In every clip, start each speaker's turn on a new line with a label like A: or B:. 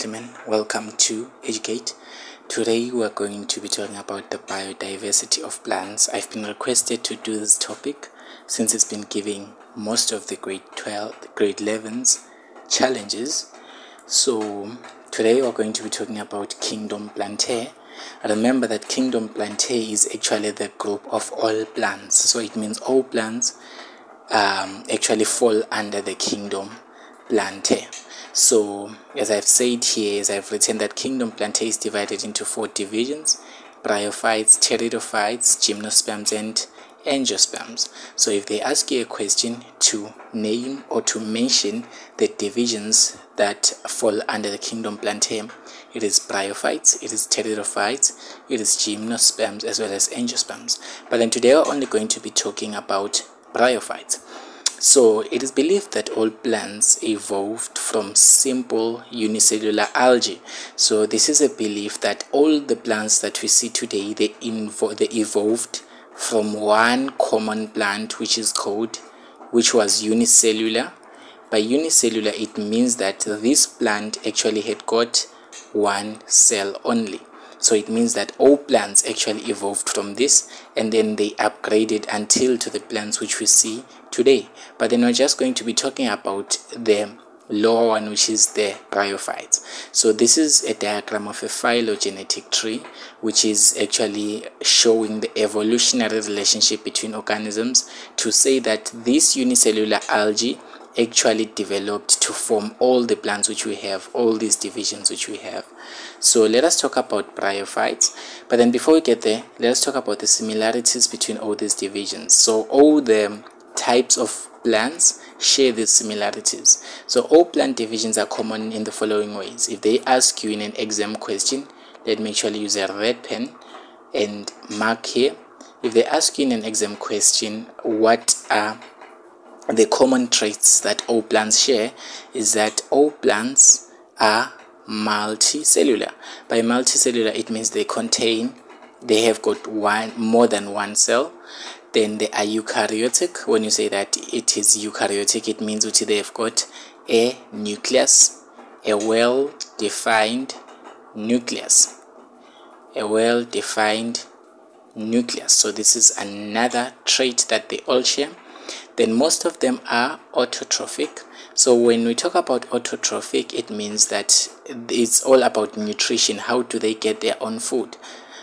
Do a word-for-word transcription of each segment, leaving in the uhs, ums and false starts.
A: gentlemen, welcome to Edu-ca-te. Today we are going to be talking about the biodiversity of plants. I've been requested to do this topic since it's been giving most of the grade twelve, grade elevens challenges. So today we're going to be talking about kingdom plantae. Remember that kingdom plantae is actually the group of all plants. So it means all plants um, actually fall under the kingdom plantae. So as I've said here, as I've written that kingdom plantae is divided into four divisions: Bryophytes, Pteridophytes, Gymnosperms and Angiosperms. So if they ask you a question to name or to mention the divisions that fall under the kingdom plantae, it is Bryophytes, it is Pteridophytes, it is Gymnosperms as well as Angiosperms. But then today we're only going to be talking about Bryophytes. So it is believed that all plants evolved from simple unicellular algae. So this is a belief that all the plants that we see today, they, invo they evolved from one common plant which is called, which was unicellular. By unicellular, it means that this plant actually had got one cell only. So it means that all plants actually evolved from this, and then they upgraded until to the plants which we see today. But then we're just going to be talking about the lower one, which is the Bryophytes. So this is a diagram of a phylogenetic tree, which is actually showing the evolutionary relationship between organisms, to say that this unicellular algae actually developed to form all the plants which we have, all these divisions which we have. So let us talk about Bryophytes. But then before we get there, let us talk about the similarities between all these divisions. So all the types of plants share these similarities. So all plant divisions are common in the following ways. If they ask you in an exam question, let me actually use a red pen and mark here. If they ask you in an exam question what are the common traits that all plants share, is that all plants are multicellular. By multicellular, it means they contain, they have got one more than one cell. Then they are eukaryotic. When you say that it is eukaryotic, it means that they have got a nucleus, a well-defined nucleus, a well-defined nucleus. So this is another trait that they all share. Then most of them are autotrophic. So when we talk about autotrophic, it means that it's all about nutrition. How do they get their own food?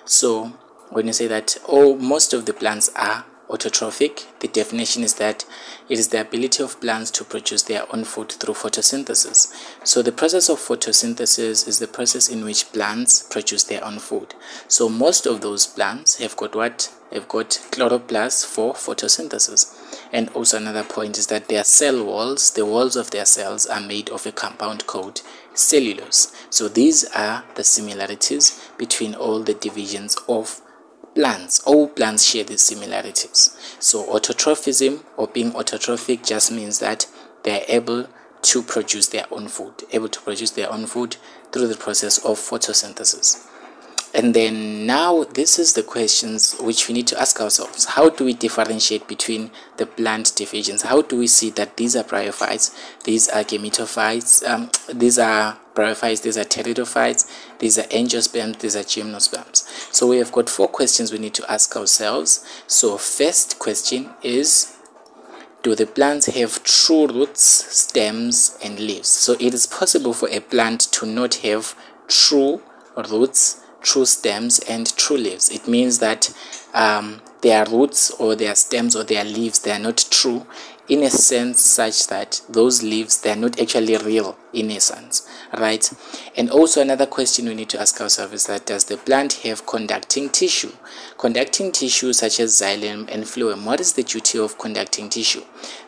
A: So when you say that oh, most of the plants are autotrophic, the definition is that it is the ability of plants to produce their own food through photosynthesis. So the process of photosynthesis is the process in which plants produce their own food. So most of those plants have got what? Have got chloroplasts for photosynthesis. And also another point is that their cell walls, the walls of their cells, are made of a compound called cellulose. So these are the similarities between all the divisions of plants. All plants share these similarities. So autotrophism, or being autotrophic, just means that they are able to produce their own food, able to produce their own food through the process of photosynthesis. And then now this is the questions which we need to ask ourselves. How do we differentiate between the plant divisions? How do we see that these are Bryophytes, these are Gametophytes, um, these are Bryophytes, these are Pteridophytes, these are Angiosperms, these are Gymnosperms? So we have got four questions we need to ask ourselves. So first question is, do the plants have true roots, stems and leaves? So it is possible for a plant to not have true roots, true stems and true leaves. It means that um, their roots or their stems or their leaves, they are not true in a sense such that those leaves, they are not actually real in a sense, right? And also another question we need to ask ourselves is that, does the plant have conducting tissue? Conducting tissue such as xylem and phloem. What is the duty of conducting tissue?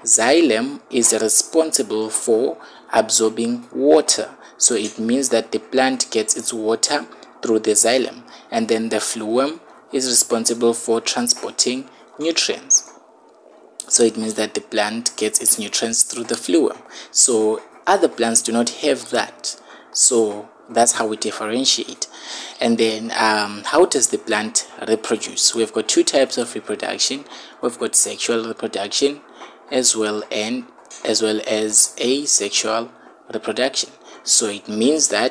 A: Xylem is responsible for absorbing water. So it means that the plant gets its water through the xylem, and then the phloem is responsible for transporting nutrients. So it means that the plant gets its nutrients through the phloem. So other plants do not have that. So that's how we differentiate. And then um, how does the plant reproduce? We've got two types of reproduction. We've got sexual reproduction as well and as well as asexual reproduction. So it means that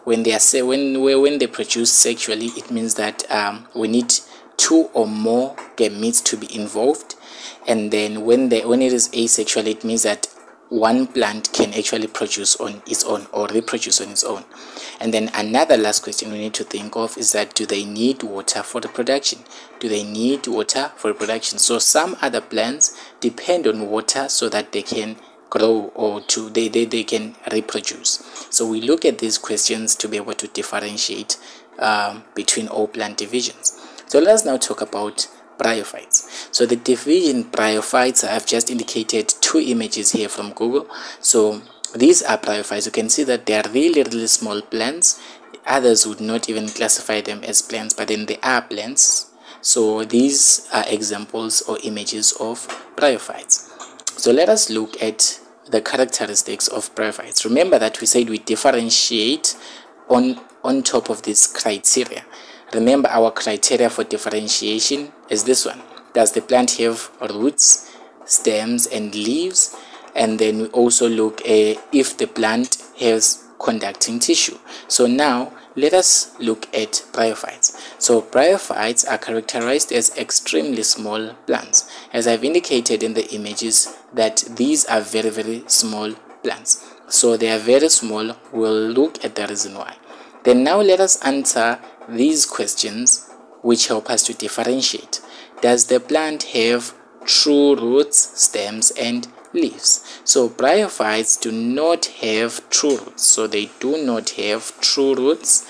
A: when they are say when when they produce sexually, it means that um, we need two or more gametes to be involved. And then when they when it is asexual, it means that one plant can actually produce on its own or reproduce on its own. And then another last question we need to think of is that, do they need water for reproduction? Do they need water for reproduction? So some other plants depend on water so that they can grow or to they, they, they can reproduce. So we look at these questions to be able to differentiate um, between all plant divisions. So let's now talk about bryophytes. So the division bryophytes, I've just indicated two images here from Google. So these are bryophytes. You can see that they are really really small plants. Others would not even classify them as plants, but then they are plants. So these are examples or images of bryophytes. So let us look at the characteristics of bryophytes. Remember that we said we differentiate on on top of this criteria. Remember, our criteria for differentiation is this one. Does the plant have roots, stems and leaves? And then we also look uh, if the plant has conducting tissue. So now let us look at bryophytes. So bryophytes are characterized as extremely small plants. As I've indicated in the images, that these are very very small plants. So they are very small. We'll look at the reason why. Then now let us answer these questions which help us to differentiate. Does the plant have true roots, stems and leaves? So bryophytes do not have true roots. So they do not have true roots,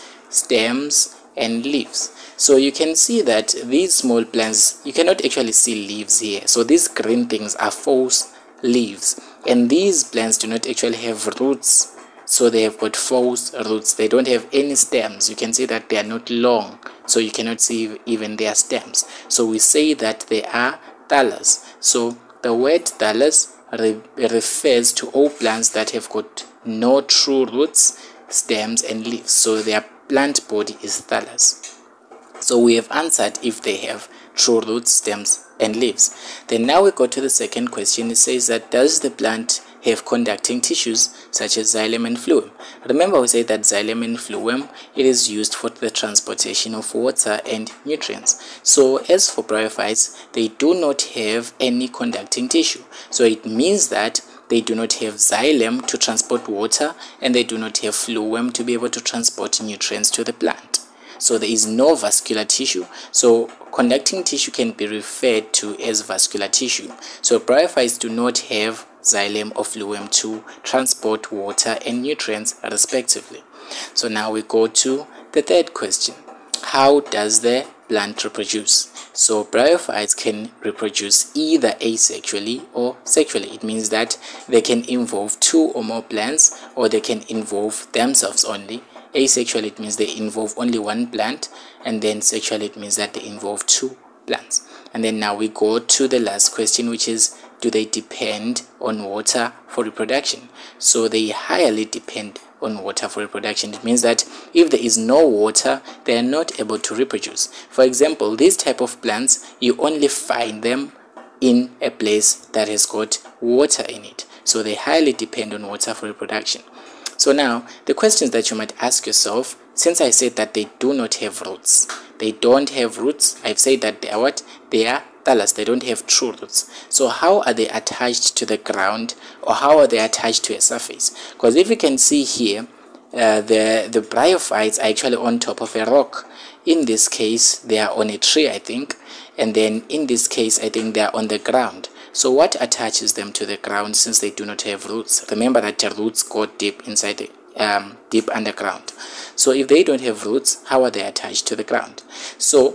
A: stems and leaves. So you can see that these small plants, you cannot actually see leaves here. So these green things are false leaves, and these plants do not actually have roots. So they have got false roots. They don't have any stems. You can see that they are not long, so you cannot see even their stems. So we say that they are thallus. So the word thallus re refers to all plants that have got no true roots, stems and leaves. So their plant body is thallus. So we have answered if they have true roots, stems and leaves. Then now we go to the second question. It says that, does the plant have conducting tissues such as xylem and phloem? Remember, we said that xylem and phloem, it is used for the transportation of water and nutrients. So as for bryophytes, they do not have any conducting tissue. So it means that they do not have xylem to transport water, and they do not have phloem to be able to transport nutrients to the plant. So there is no vascular tissue. So conducting tissue can be referred to as vascular tissue. So bryophytes do not have xylem or phloem to transport water and nutrients respectively. So now we go to the third question. How does the plant reproduce? So bryophytes can reproduce either asexually or sexually. It means that they can involve two or more plants, or they can involve themselves only. Asexual, it means they involve only one plant, and then sexual, it means that they involve two plants. And then now we go to the last question, which is, do they depend on water for reproduction? So they highly depend on water for reproduction. It means that if there is no water, they are not able to reproduce. For example, these type of plants, you only find them in a place that has got water in it. So they highly depend on water for reproduction. So now, the questions that you might ask yourself, since I said that they do not have roots, they don't have roots, I've said that they are what? They are thallus, they don't have true roots. So how are they attached to the ground, or how are they attached to a surface? Because if you can see here, uh, the, the bryophytes are actually on top of a rock. In this case, they are on a tree, I think, and then in this case, I think they are on the ground. So what attaches them to the ground since they do not have roots? Remember that the roots go deep inside the um, deep underground. So if they don't have roots, how are they attached to the ground? So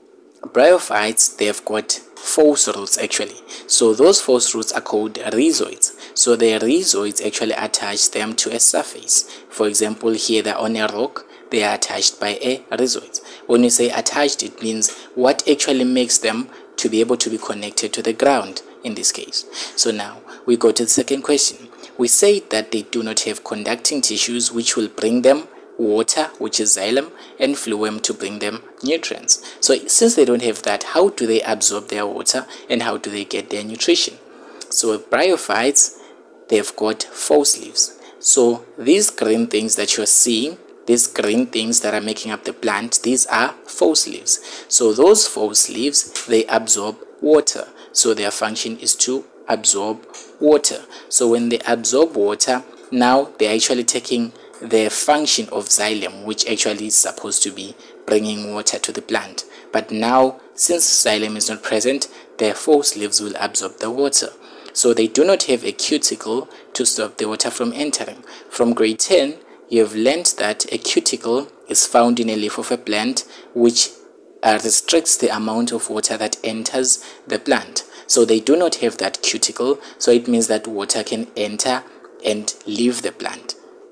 A: bryophytes, they've got false roots actually. So those false roots are called rhizoids. So the rhizoids actually attach them to a surface. For example, here they're on a rock, they are attached by a rhizoid. When we say attached, it means what actually makes them to be able to be connected to the ground in this case. So now we go to the second question. We say that they do not have conducting tissues which will bring them water, which is xylem, and phloem to bring them nutrients. So since they don't have that, how do they absorb their water and how do they get their nutrition? So bryophytes, they've got false leaves. So these green things that you're seeing, these green things that are making up the plant, these are false leaves. So those false leaves, they absorb water. So their function is to absorb water. So when they absorb water, now they're actually taking the function of xylem, which actually is supposed to be bringing water to the plant. But now, since xylem is not present, their false leaves will absorb the water. So they do not have a cuticle to stop the water from entering. From grade ten, you have learned that a cuticle is found in a leaf of a plant which uh, restricts the amount of water that enters the plant. So they do not have that cuticle, so it means that water can enter and leave the plant.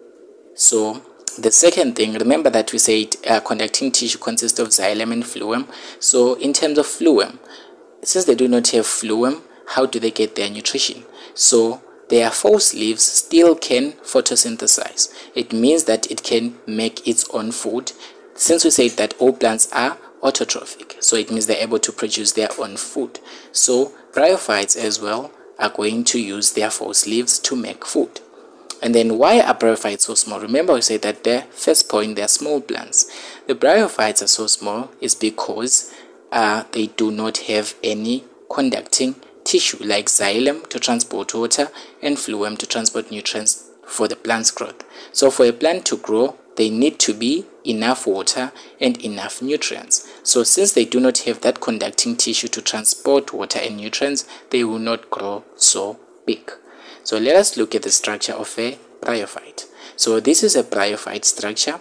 A: So the second thing, remember that we said uh, conducting tissue consists of xylem and phloem. So in terms of phloem, since they do not have phloem, how do they get their nutrition? So their false leaves still can photosynthesize. It means that it can make its own food. Since we said that all plants are autotrophic, so it means they're able to produce their own food. So bryophytes as well are going to use their false leaves to make food. And then why are bryophytes so small? Remember we said that the first point, they're small plants. The bryophytes are so small is because uh, they do not have any conducting tissue like xylem to transport water and phloem to transport nutrients for the plant's growth. So for a plant to grow, they need to be enough water and enough nutrients. So since they do not have that conducting tissue to transport water and nutrients, they will not grow so big. So let us look at the structure of a bryophyte. So this is a bryophyte structure.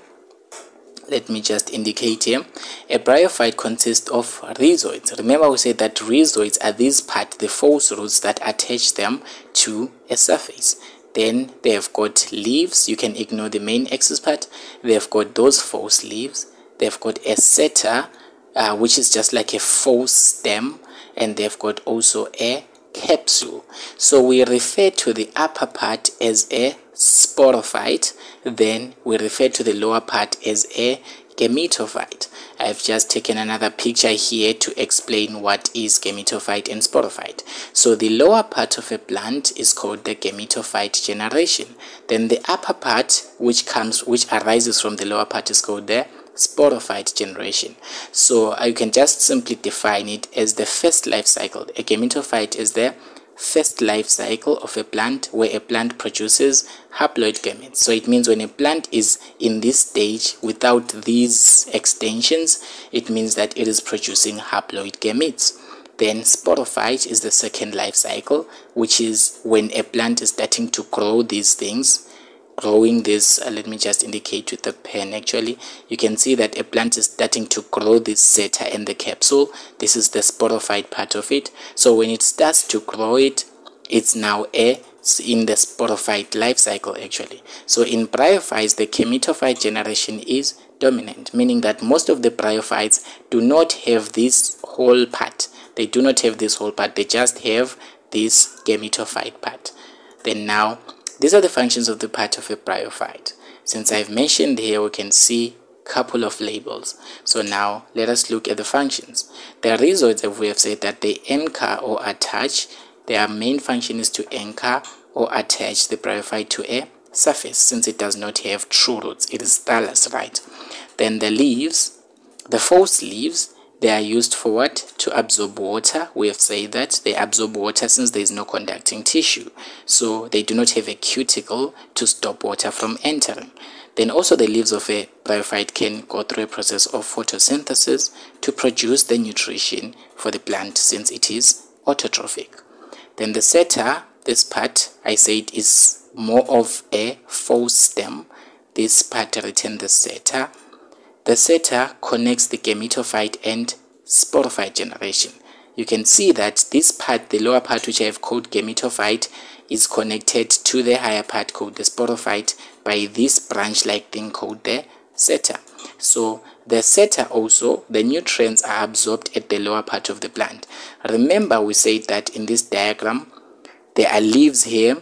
A: Let me just indicate here. A bryophyte consists of rhizoids. Remember we said that rhizoids are these parts, the false roots that attach them to a surface. Then they have got leaves. You can ignore the main axis part. They have got those false leaves. They've got a seta, uh, which is just like a false stem. And they've got also a capsule. So we refer to the upper part as a sporophyte, then we refer to the lower part as a gametophyte. I've just taken another picture here to explain what is gametophyte and sporophyte. So the lower part of a plant is called the gametophyte generation. Then the upper part, which comes which arises from the lower part, is called the sporophyte generation. So you can just simply define it as the first life cycle. A gametophyte is the first life cycle of a plant where a plant produces haploid gametes. So it means when a plant is in this stage without these extensions, it means that it is producing haploid gametes. Then sporophyte is the second life cycle, which is when a plant is starting to grow these things. Growing this, uh, let me just indicate with the pen. Actually, you can see that a plant is starting to grow this seta and the capsule. This is the sporophyte part of it. So when it starts to grow it, it's now a in the sporophyte life cycle actually. So in bryophytes, the gametophyte generation is dominant, meaning that most of the bryophytes do not have this whole part. They do not have this whole part. They just have this gametophyte part. Then now, these are the functions of the part of a bryophyte. Since I've mentioned here, we can see a couple of labels. So now let us look at the functions. The rhizoids, as we have said, that they anchor or attach. Their main function is to anchor or attach the bryophyte to a surface, since it does not have true roots. It is thallus, right? Then the leaves, the false leaves, they are used for what? To absorb water. We have said that they absorb water since there is no conducting tissue. So they do not have a cuticle to stop water from entering. Then also the leaves of a bryophyte can go through a process of photosynthesis to produce the nutrition for the plant since it is autotrophic. Then the seta, this part I said is more of a false stem. This part written the seta. The seta connects the gametophyte and sporophyte generation. You can see that this part, the lower part which I have called gametophyte, is connected to the higher part called the sporophyte by this branch-like thing called the seta. So the seta also, the nutrients are absorbed at the lower part of the plant. Remember we said that in this diagram, there are leaves here.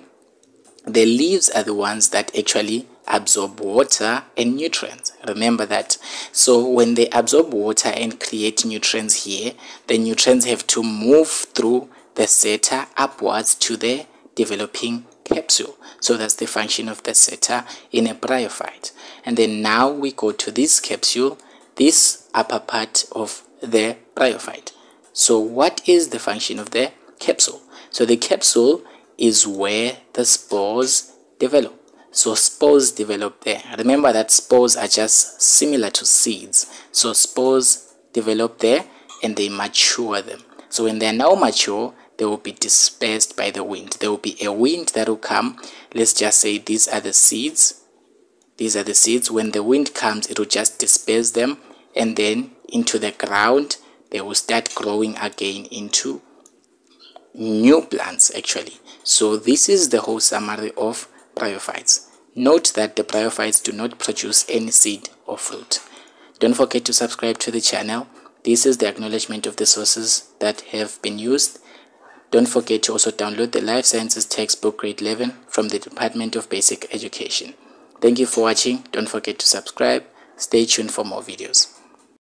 A: The leaves are the ones that actually absorb water and nutrients. Remember that. So when they absorb water and create nutrients here, the nutrients have to move through the seta upwards to the developing capsule. So that's the function of the seta in a bryophyte. And then now we go to this capsule, this upper part of the bryophyte. So what is the function of the capsule? So the capsule is where the spores develop. So spores develop there. Remember that spores are just similar to seeds. So spores develop there and they mature them. So when they are now mature, they will be dispersed by the wind. There will be a wind that will come. Let's just say these are the seeds. These are the seeds. When the wind comes, it will just disperse them, and then into the ground, they will start growing again into new plants actually. So this is the whole summary of bryophytes. Note that the bryophytes do not produce any seed or fruit. Don't forget to subscribe to the channel. This is the acknowledgement of the sources that have been used. Don't forget to also download the Life Sciences textbook grade eleven from the Department of Basic Education. Thank you for watching. Don't forget to subscribe. Stay tuned for more videos.